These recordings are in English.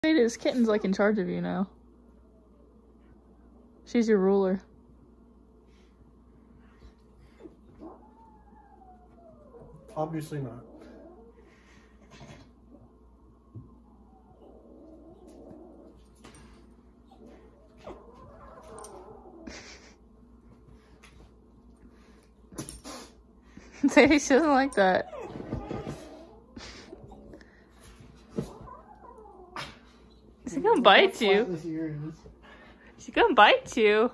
This kitten's like in charge of you now. She's your ruler. Obviously not. Sadie, she doesn't like that. She's gonna bite you. She's gonna bite you.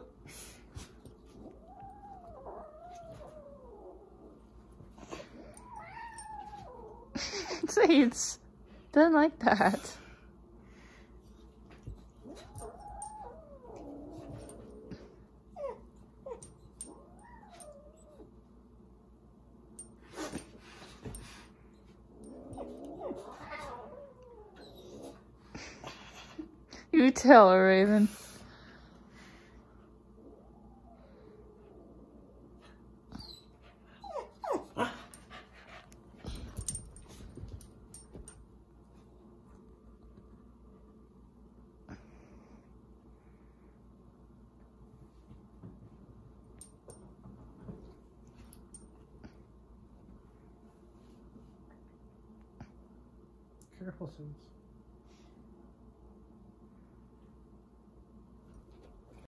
Sadie doesn't like that. You tell her, Raven. Careful, Suits.